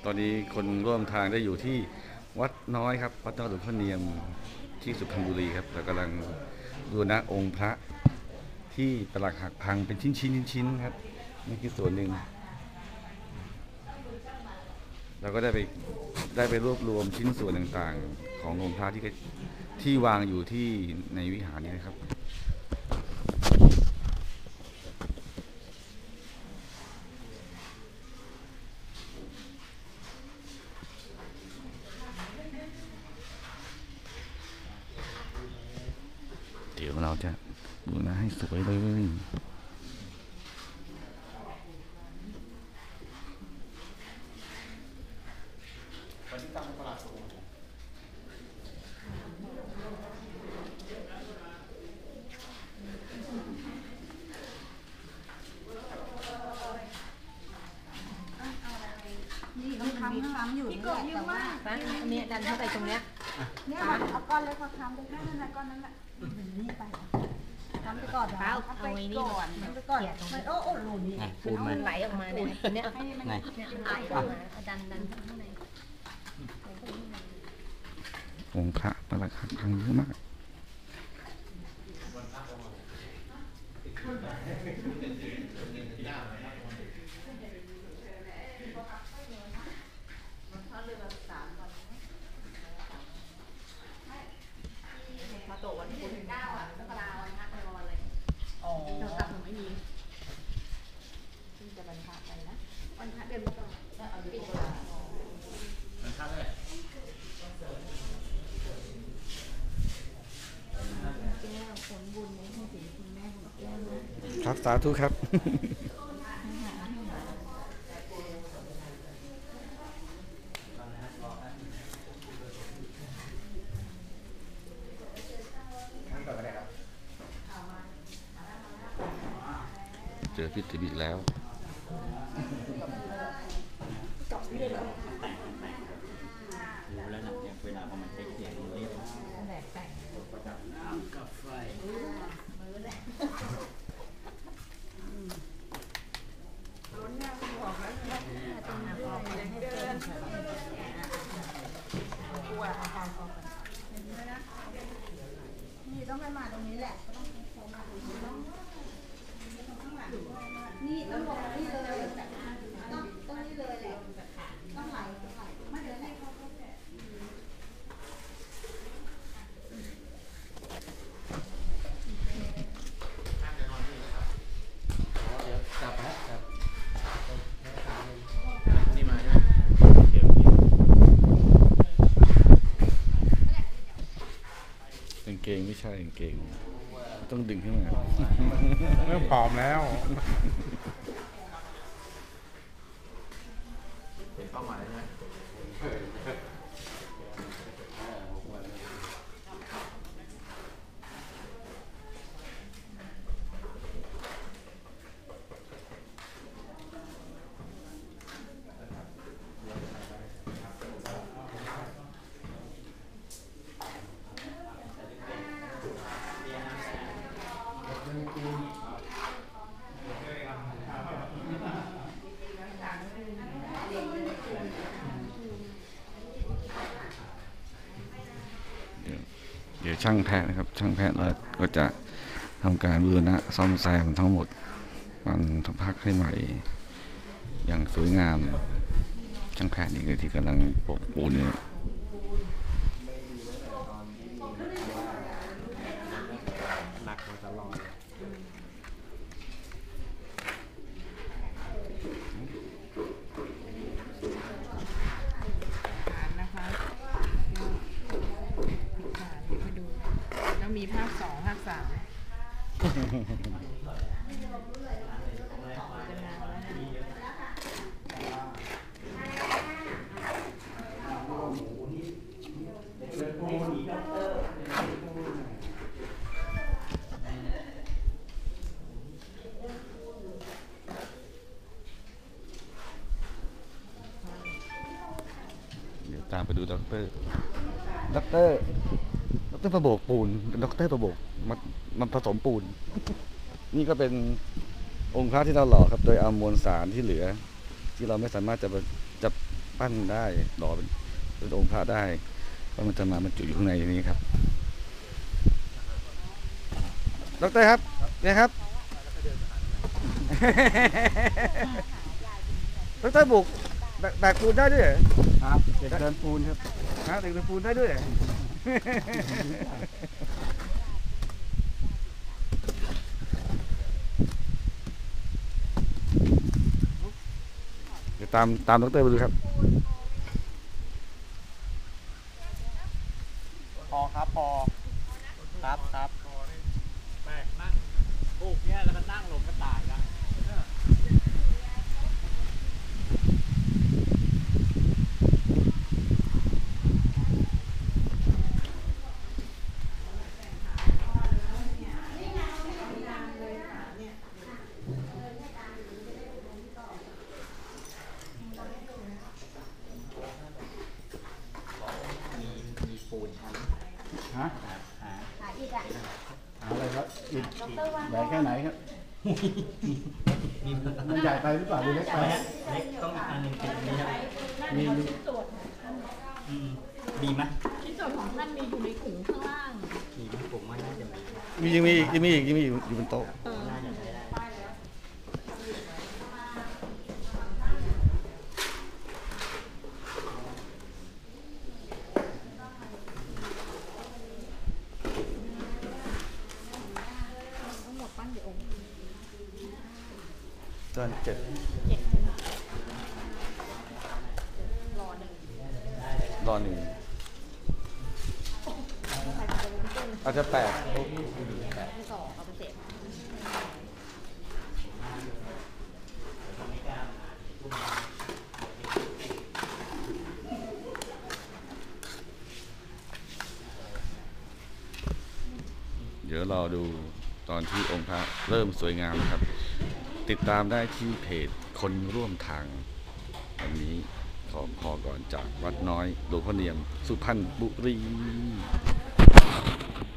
ตอนนี้คนร่วมทางได้อยู่ที่วัดน้อยครับวัดน้อยหลวงพ่อเนียมที่สุพรรณบุรีครับเรากำลังบูรณะองค์พระที่ตลักหักพังเป็นชิ้นครับนี่คือส่วนหนึ่งเราก็ได้ไปรวบรวมชิ้นส่วนต่างๆขององค์พระที่วางอยู่ที่ในวิหารนี้นะครับเดี๋ยวเราจะบูรณะให้สวยเลยค้ำอยู่นี่แหละแต่ว่าอันนี้ดันเข้าไปตรงเนี้ยเนี่ยเอาก้อนเล็กมาค้ำไปแค่นั้นนะก้อนนั้นแหละนี่ไปค้ำไปก่อนเอาไว้นี่ก่อนไปก่อนโอ้หลุดนี่ปูนมันไหลออกมาเนี่ยเนี่ยไหลออกมาดันข้างในองค์พระตลักหักพังเยอะมากครับสาธุครับเจอพิธีบิดแล้วรู้แล้วนะเนี่ยเวลาพอมันเทคเสียงมันเรียกกับไฟนี่ต้องไปมาตรงนี้แหละนี่ต้องลงนี่เลยต้องนี่เลยแหละต้องไหลไม่เดี๋ยวให้เขาจับฮะจับนี่มาใช่ไหมกางเกงไม่ใช่กางเกงต้องดึงขึ้นมาเริ่มผอมแล้วเป็นเป้าหมายใช่ไหมเดี๋ยวช่างแพทย์นะครับช่างแพทย์เราก็จะทำการบูรณะซ่อมแซมทั้งหมดมันทำพักให้ใหม่อย่างสวยงามช่างแพทย์นี่คือที่กำลังปกปูนเนี่ยหนักมาตลอดนะคะมาดูแล้วมีภาค2ภาค3 ตามไปดูด็อกเตอร์ประโบกปูนด็อกเตอร์ประโบกมันผสมปูนนี่ก็เป็นองค์พระที่เราหล่อครับโดยเอามวลสารที่เหลือที่เราไม่สามารถจะปั้นได้หล่อเป็นองค์พระได้ว่ามันจะมาบรรจุอยู่ข้างในนี้ครับดรครับเนี่ยครับ ดรบุกแบกปูนได้ด้วยเหรอครับเด็กเดินปูนครับฮะเด็กแบกปูนได้ด้วยเหรอ เดี๋ยวตามดรไปดูครับพอครับพอครับครับแม่นั่งปุ๊บเนี่ยแล้วก็นั่งลงก็ตายละมีปูนชั้นฮะหาอีกอ่ะหาอะไรครับอิฐใหญ่แค่ไหนครับ มันใหญ่ไปหรือเปล่าหรือเล็กไปเล็กต้องอีกอันหนึ่งเป็นอันนี้ครับมีดีไหมชิ้นส่วนของท่านมีอยู่ในถุงข้างล่างดีไหมผมว่าน่าจะมียังมีอยู่บนโต๊ะน่าจะใช้ได้ทั้งหมดปั้นกี่องค์ตอน7 รอหนึ่งรอหนึ่งอาจจะ8 ไม่สองเอาไปเจ็ดเดี๋ยวรอดูตอนที่องค์พระเริ่มสวยงามนะครับ ติดตามได้ที่เพจคนร่วมทาง วันนี้ขอพอก่อนจากวัดน้อยหลวงพ่อเนียม สุพรรณบุรี